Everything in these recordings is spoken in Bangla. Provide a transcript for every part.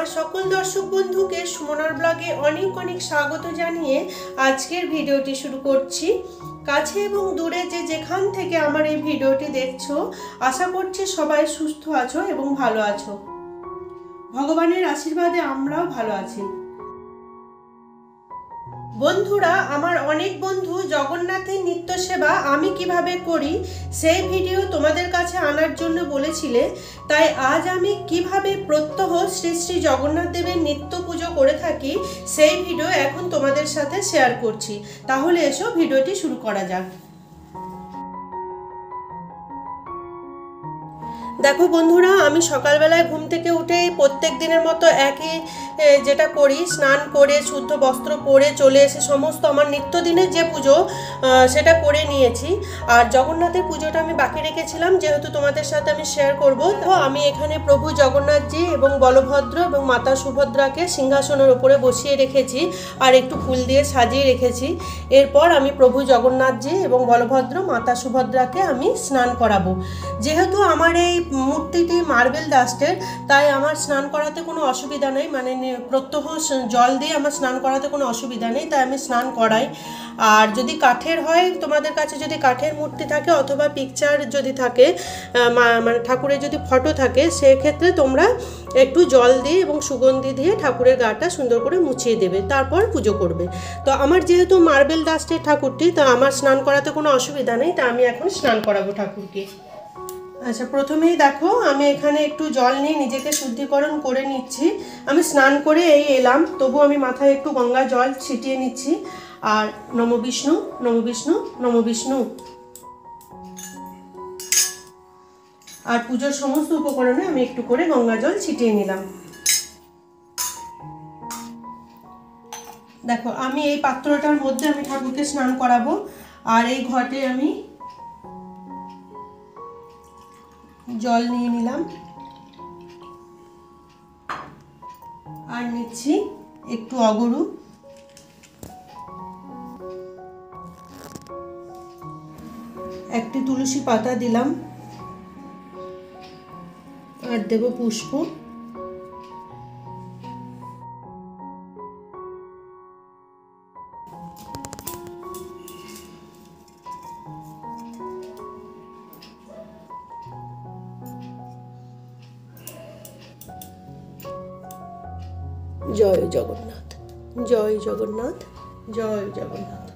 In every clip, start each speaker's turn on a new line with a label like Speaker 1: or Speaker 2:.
Speaker 1: আমার সকল দর্শক বন্ধুকে সুমনার ব্লগে অনেক অনেক স্বাগত জানিয়ে আজকের ভিডিওটি শুরু করছি। কাছে এবং দূরে যে যেখান থেকে আমার এই ভিডিওটি দেখছো, আশা করছি সবাই সুস্থ আছো এবং ভালো আছো। ভগবানের আশীর্বাদে আমরাও ভালো আছি। বন্ধুরা, আমার অনেক বন্ধু জগন্নাথের নিত্য সেবা আমি কিভাবে করি সেই ভিডিও তোমাদের কাছে আনার জন্য বলেছিলে, তাই আজ আমি কিভাবে প্রত্যহ শ্রী শ্রী জগন্নাথ দেবের নিত্য পুজো করে থাকি সেই ভিডিও এখন তোমাদের সাথে শেয়ার করছি। তাহলে এসো ভিডিওটি শুরু করা যাক। দেখো বন্ধুরা, আমি সকালবেলায় ঘুম থেকে উঠে প্রত্যেক দিনের মতো একই যেটা করি, স্নান করে শুদ্ধ বস্ত্র পরে চলে এসে সমস্ত আমার নিত্যদিনের যে পুজো সেটা করে নিয়েছি। আর জগন্নাথের পুজোটা আমি বাকি রেখেছিলাম, যেহেতু তোমাদের সাথে আমি শেয়ার করব। তো আমি এখানে প্রভু জগন্নাথজি এবং বলভদ্র এবং মাতা সুভদ্রাকে সিংহাসনের উপরে বসিয়ে রেখেছি আর একটু ফুল দিয়ে সাজিয়ে রেখেছি। এরপর আমি প্রভু জগন্নাথজি এবং বলভদ্র মাতা সুভদ্রাকে আমি স্নান করাবো। যেহেতু আমার এই মূর্তিটি মার্বেল ডাস্টের, তাই আমার স্নান করাতে কোনো অসুবিধা নেই, মানে প্রত্যহ জল দিয়ে আমার স্নান করাতে কোনো অসুবিধা নেই, তাই আমি স্নান করাই। আর যদি কাঠের হয়, তোমাদের কাছে যদি কাঠের মূর্তি থাকে অথবা পিকচার যদি থাকে, মানে ঠাকুরের যদি ফটো থাকে, সেক্ষেত্রে তোমরা একটু জল দিয়ে এবং সুগন্ধি দিয়ে ঠাকুরের গাটা সুন্দর করে মুছিয়ে দেবে, তারপর পুজো করবে। তো আমার যেহেতু মার্বেল ডাস্টের ঠাকুরটি, তো আমার স্নান করাতে কোনো অসুবিধা নেই, তা আমি এখন স্নান করাবো ঠাকুরকে। আচ্ছা, প্রথমেই দেখো আমি এখানে একটু জল নিয়ে নিজেকে শুদ্ধিকরণ করে নিচ্ছি। আমি স্নান করে এলাম, তবু আমি মাথায় একটু গঙ্গা জল ছিটিয়ে নিচ্ছি। আর নম বিষ্ণু, নম বিষ্ণু, নম বিষ্ণু। আর পুজোর সমস্ত উপকরণে আমি একটু করে গঙ্গা জল ছিটিয়ে নিলাম। দেখো, আমি এই পাত্রটার মধ্যে আমি ঠাকুরকে স্নান করাবো। আর এই ঘটে আমি জল নিয়ে নিলাম আর নিচ্ছি একটু অগরু, একটি তুলসী পাতা দিলাম আর দেব পুষ্প। জয় জগন্নাথ, জয় জগন্নাথ, জয় জগন্নাথ।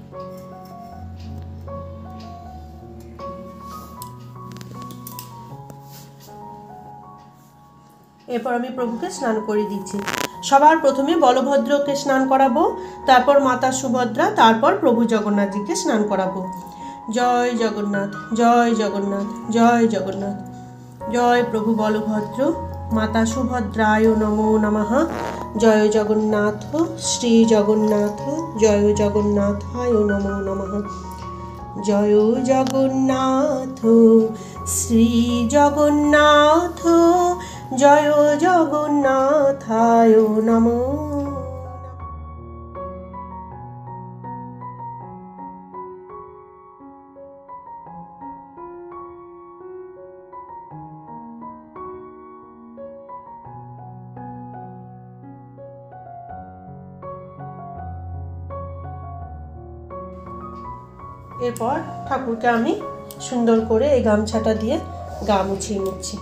Speaker 1: এরপর আমি প্রভুকে স্নান করে দিচ্ছি। সবার প্রথমে বলভদ্রকে স্নান করাবো, তারপর মাতা সুভদ্রা, তারপর প্রভু জগন্নাথজিকে স্নান করাবো। জয় জগন্নাথ, জয় জগন্নাথ, জয় জগন্নাথ। জয় প্রভু বলভদ্র, মাতা সুভদ্রায় নমো নমঃ। জয় জগন্নাথ, শ্রী জগন্নাথ, জয় জগন্নাথায় নমো নমঃ। জয় জগন্নাথ, শ্রী জগন্নাথ, জয় জগন্নাথায় নমো। এরপর ঠাকুরকে আমি সুন্দর করে এই গামছাটা দিয়ে গা মুছিয়ে নিচ্ছি।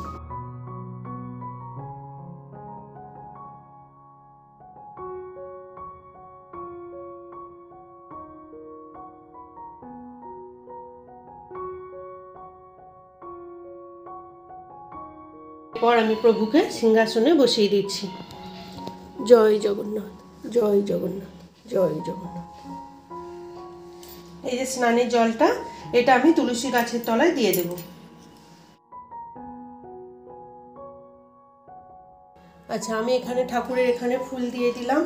Speaker 1: এরপর আমি প্রভুকে সিংহাসনে বসিয়ে দিচ্ছি। জয় জগন্নাথ, জয় জগন্নাথ, জয় জগন্নাথ। এই যে স্নানের জলটা, এটা আমি তুলসী গাছের তলায় দিয়ে দেব। আচ্ছা, আমি এখানে ঠাকুরের এখানে ফুল দিয়ে দিলাম,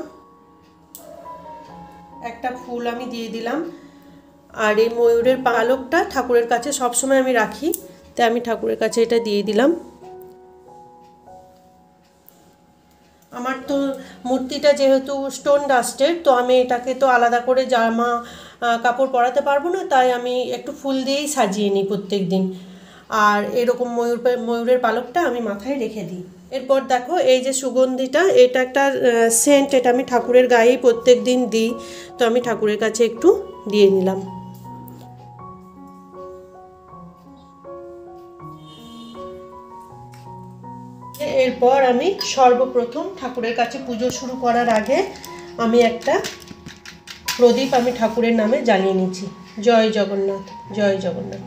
Speaker 1: একটা ফুল আমি দিয়ে দিলাম। আর এই ময়ূরের পালকটা ঠাকুরের কাছে সবসময় আমি রাখি, তাই আমি ঠাকুরের কাছে এটা দিয়ে দিলাম। আমার তো মূর্তিটা যেহেতু স্টোন ডাস্টের, তো আমি এটাকে তো আলাদা করে জামা কাপড় পরাতে পারবো না, তাই আমি একটু ফুল দিয়েই সাজিয়ে নিই প্রত্যেক দিন। আর এরকম ময়ূরের পালকটা আমি মাথায় রেখে দিই। এরপর দেখো এই যে সুগন্ধিটা, এটা একটা সেন্ট, এটা আমি ঠাকুরের গায়েই প্রত্যেক দিন দিই, তো আমি ঠাকুরের কাছে একটু দিয়ে নিলাম। এরপর আমি সর্বপ্রথম ঠাকুরের কাছে পুজো শুরু করার আগে আমি একটা প্রদীপ আমি ঠাকুরের নামে জ্বালিয়ে নিচ্ছি। জয় জগন্নাথ, জয় জগন্নাথ।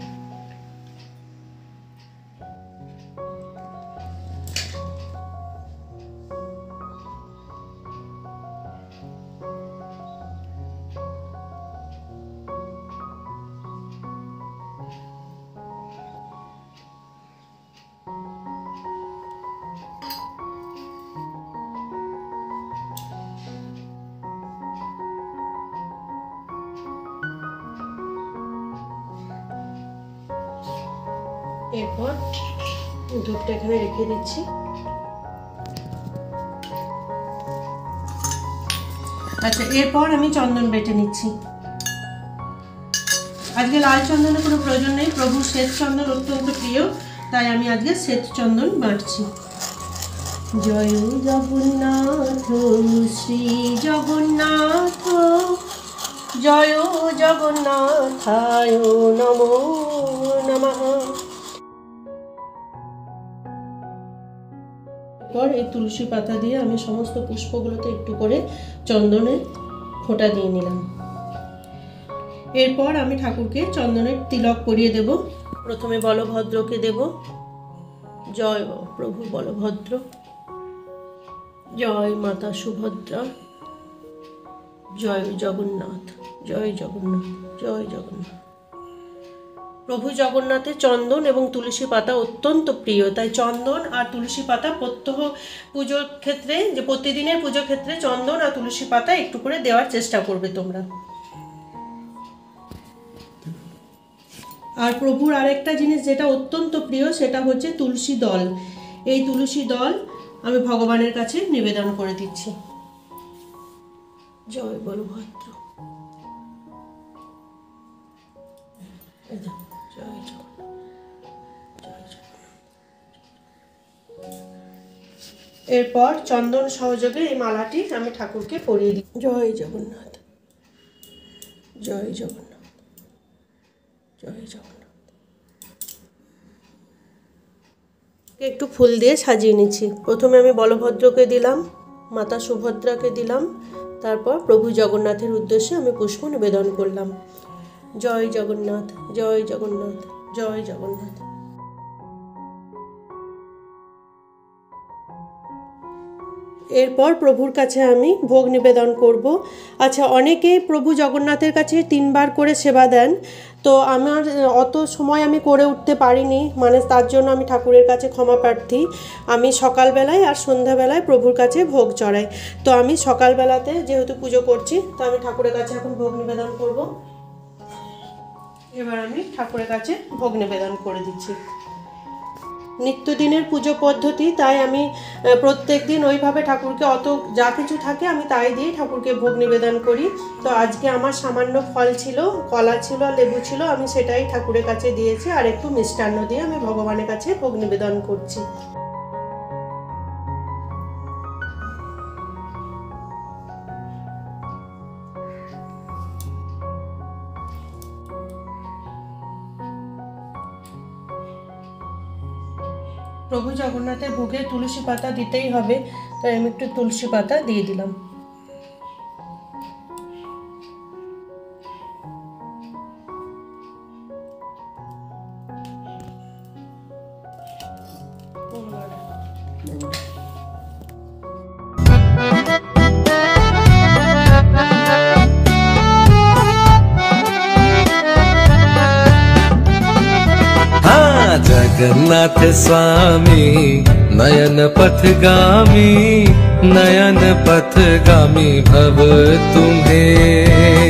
Speaker 1: এরপর ধূপটা এখানে রেখে দিচ্ছি। আচ্ছা, এরপর আমি চন্দন বেটে নিচ্ছি। আজকে লাল চন্দনের কোনো প্রয়োজন নেই, প্রভু শ্বেত চন্দন অত্যন্ত প্রিয়, তাই আমি আজকে শ্বেত চন্দন বাটছি। জয় জগন্নাথ শ্রী জগন্নাথ, জয় জগন্নাথায় নমো নমঃ। পর এই তুলসী পাতা দিয়ে আমি সমস্ত পুষ্পগুলোতে একটু করে চন্দনের ফোঁটা দিয়ে নিলাম। এরপর আমি ঠাকুরকে চন্দনের তিলক পরিয়ে দেব। প্রথমে বলভদ্রকে দেব। জয় প্রভু বলভদ্র, জয় মাতা সুভদ্রা, জয় জগন্নাথ, জয় জগন্নাথ, জয় জগন্নাথ। প্রভু জগন্নাথের চন্দন এবং তুলসী পাতা অত্যন্ত প্রিয়, তাই চন্দন আর তুলসী পাতা প্রত্যহ পুজোর ক্ষেত্রে, যে প্রতিদিনের পুজোর ক্ষেত্রে চন্দন আর তুলসী পাতা একটু করে দেওয়ার চেষ্টা করবে তোমরা। আর প্রভুর আরেকটা জিনিস যেটা অত্যন্ত প্রিয়, সেটা হচ্ছে তুলসী দল। এই তুলসী দল আমি ভগবানের কাছে নিবেদন করে দিচ্ছি। জয় বলভদ্র, জয় জগন্নাথ, জয় জগন্নাথ। এরপর চন্দন সহযোগে এই মালাটি আমি ঠাকুরকে পরিয়ে দিই। জয় জগন্নাথ, জয় জগন্নাথ, জয় জগন্নাথ। একটু ফুল দিয়ে সাজিয়ে নিচ্ছি। প্রথমে আমি বলভদ্রকে দিলাম, মাতা সুভদ্রাকে দিলাম, তারপর প্রভু জগন্নাথের উদ্দেশ্যে আমি পুষ্প নিবেদন করলাম। জয় জগন্নাথ, জয় জগন্নাথ, জয় জগন্নাথ। এরপর প্রভুর কাছে আমি ভোগ নিবেদন করব। আচ্ছা, অনেকেই প্রভু জগন্নাথের কাছে 3 বার করে সেবা দেন, তো আমার অত সময় আমি করে উঠতে পারিনি, মানে তার জন্য আমি ঠাকুরের কাছে ক্ষমা প্রার্থী। আমি সকালবেলায় আর সন্ধ্যাবেলায় প্রভুর কাছে ভোগ চড়াই, তো আমি সকালবেলাতে যেহেতু পুজো করছি, তো আমি ঠাকুরের কাছে এখন ভোগ নিবেদন করব। এবার আমি ঠাকুরের কাছে ভোগ নিবেদন করে দিচ্ছি। নিত্যদিনের পুজো পদ্ধতি, তাই আমি প্রত্যেক দিন ওইভাবে ঠাকুরকে অত যা কিছু থাকে আমি তাই দিয়ে ঠাকুরকে ভোগ নিবেদন করি। তো আজকে আমার সামান্য ফল ছিল, কলা ছিল, লেবু ছিল, আমি সেটাই ঠাকুরের কাছে দিয়েছি, আর একটু মিষ্টান্ন দিয়ে আমি ভগবানের কাছে ভোগ নিবেদন করছি। প্রভু জগন্নাথের ভোগে তুলসী পাতা দিতেই হবে, তাই আমি একটু তুলসী পাতা দিয়ে দিলাম।
Speaker 2: जगन्नाथ स्वामी नयन पथगामी, नयन पथगामी भव तुम्हें।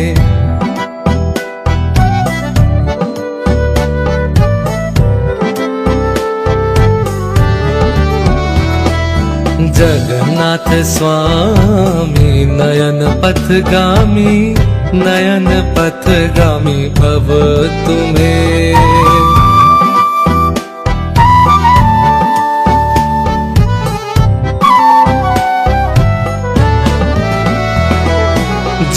Speaker 2: जगन्नाथ स्वामी नयन पथगामी, नयन पथगामी भव तुम्हें।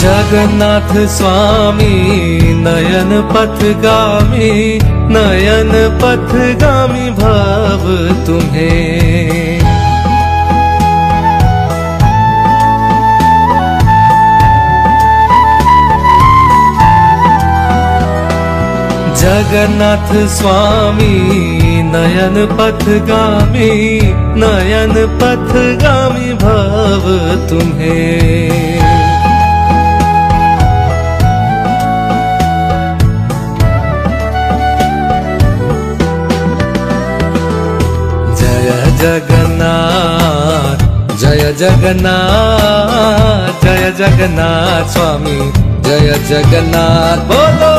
Speaker 2: जगन्नाथ स्वामी नयन पथगामी, नयन पथगामी भव तुम्हें। जगन्नाथ स्वामी नयन पथगामी, नयन पथगामी भव तुम्हें। जय जगन्नाथ, जय जगन्नाथ, जय जगन्नाथ स्वामी, जय जगन्नाथ बोलो।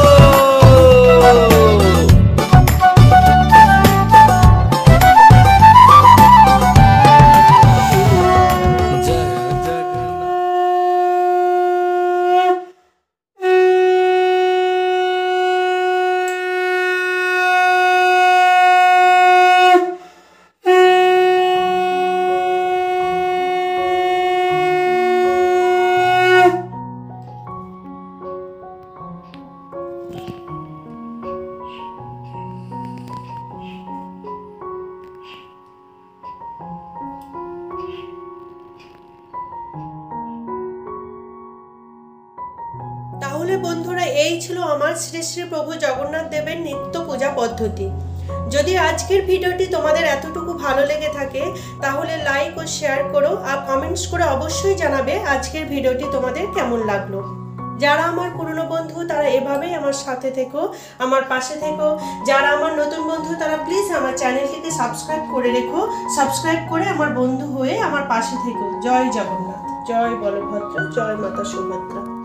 Speaker 1: তাহলে বন্ধুরা, এই ছিল আমার শ্রী শ্রী প্রভু জগন্নাথ দেবের নিত্য পূজা পদ্ধতি। যদি আজকের ভিডিওটি তোমাদের এতটুকু ভালো লেগে থাকে তাহলে লাইক ও শেয়ার করো, আর কমেন্টস করে অবশ্যই জানাবে আজকের ভিডিওটি তোমাদের কেমন লাগলো। যারা আমার পুরনো বন্ধু তারা এভাবেই আমার সাথে থেকো, আমার পাশে থেকো। যারা আমার নতুন বন্ধু তারা প্লিজ আমার চ্যানেলটিকে সাবস্ক্রাইব করে রেখো, সাবস্ক্রাইব করে আমার বন্ধু হয়ে আমার পাশে থেকো। জয় জগন্নাথ, জয় বলভদ্র, জয় মাতা সুভদ্রা।